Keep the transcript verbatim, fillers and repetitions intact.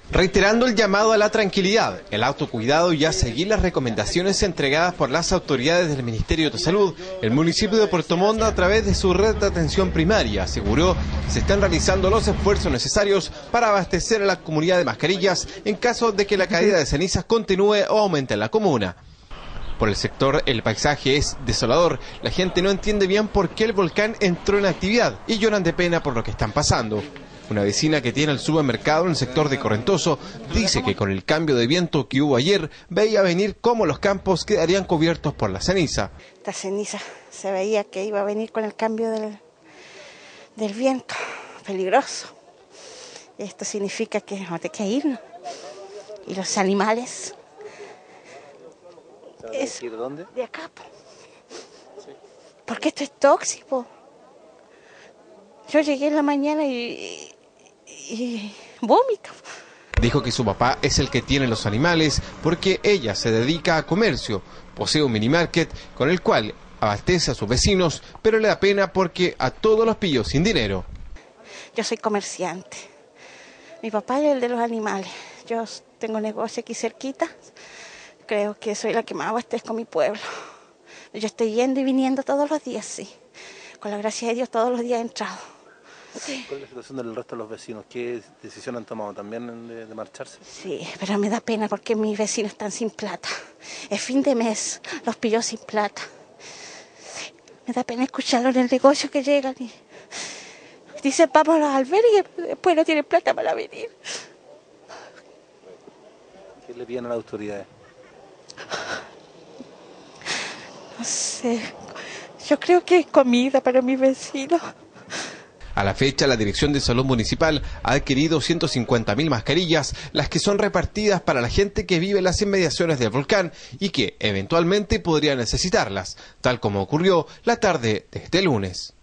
Reiterando el llamado a la tranquilidad, el autocuidado y a seguir las recomendaciones entregadas por las autoridades del Ministerio de Salud, el municipio de Puerto Montt, a través de su red de atención primaria, aseguró que se están realizando los esfuerzos necesarios para abastecer a la comunidad de mascarillas en caso de que la caída de cenizas continúe o aumente en la comuna. Por el sector, el paisaje es desolador. La gente no entiende bien por qué el volcán entró en actividad y lloran de pena por lo que están pasando. Una vecina que tiene el supermercado en el sector de Correntoso dice que con el cambio de viento que hubo ayer, veía venir cómo los campos quedarían cubiertos por la ceniza. Esta ceniza se veía que iba a venir con el cambio del, del viento, peligroso. Esto significa que vamos a tener que irnos. Y los animales... Es, ¿de dónde? De acá. Sí. Porque esto es tóxico. Yo llegué en la mañana y, y, y vómito. Dijo que su papá es el que tiene los animales porque ella se dedica a comercio. Posee un mini market con el cual abastece a sus vecinos, pero le da pena porque a todos los pilló sin dinero. Yo soy comerciante. Mi papá es el de los animales. Yo tengo negocio aquí cerquita. Creo que soy la que más abastezco a mi pueblo. Yo estoy yendo y viniendo todos los días, sí. Con la gracia de Dios todos los días he entrado. Sí. ¿Cuál es la situación del resto de los vecinos? ¿Qué decisión han tomado también de, de marcharse? Sí, pero me da pena porque mis vecinos están sin plata. Es fin de mes, los pilló sin plata. Me da pena escucharlo en el negocio que llegan y dicen vamos a los albergues y después no tienen plata para venir. ¿Qué le piden a las autoridades? No sé, yo creo que es comida para mis vecinos. A la fecha, la Dirección de Salud Municipal ha adquirido ciento cincuenta mil mascarillas, las que son repartidas para la gente que vive en las inmediaciones del volcán y que eventualmente podría necesitarlas, tal como ocurrió la tarde de este lunes.